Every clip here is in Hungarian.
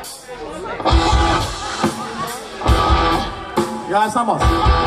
Ya estamos.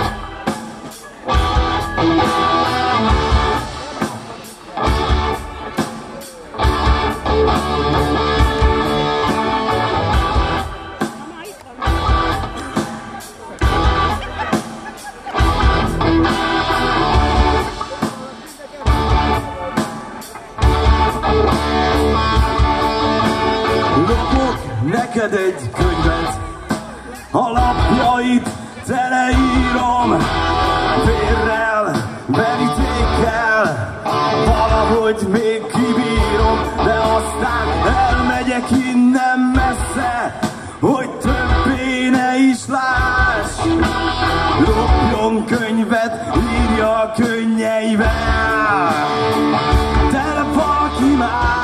Lopok neked egy könyvet, a lapjait teleírom, vérrel, verítékkel, valahogy még kibírom, de aztán elmegyek innen messze, hogy többé ne is láss. Lopjon könyvet, írja a könnyeivel, tele valaki más.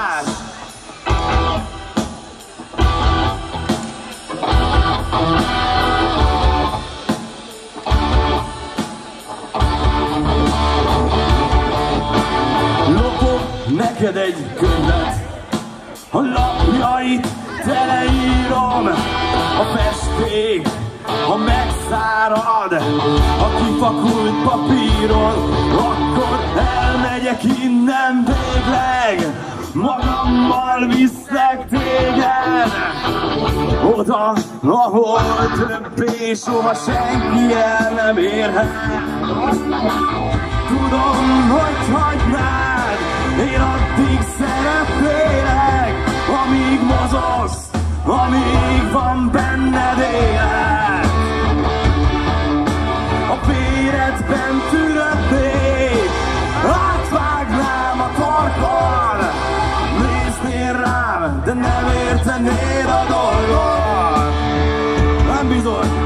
Neked egy könyvet, a lapjait teleírom, a festék, ha megszárad a kifakult papíron, akkor elmegyek innen végleg, magammal viszlek téged oda, ahol többé soha senki el nem érhet. Tudom, hogy hagynád, én addig szeretnélek, amíg mozogsz, amíg van benned élet. A véredben türödnék, átvágnám a torkon, néznél rám, de nem értenél a dolgot. Nem bizony.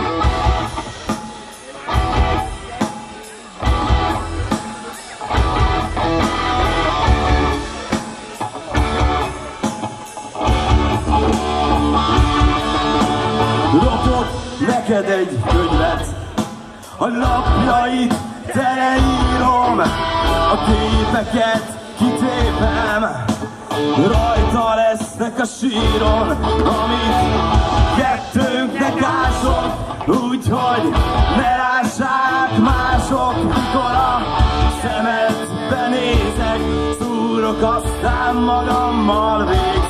Lopok neked egy könyvet, a lapjait teleírom, a képeket kitépem, rajta lesznek a síron, amit kettőnknek ások, úgyhogy ne lássák mások, mikor a szemedbe nézek, szúrok, aztán magammal végig.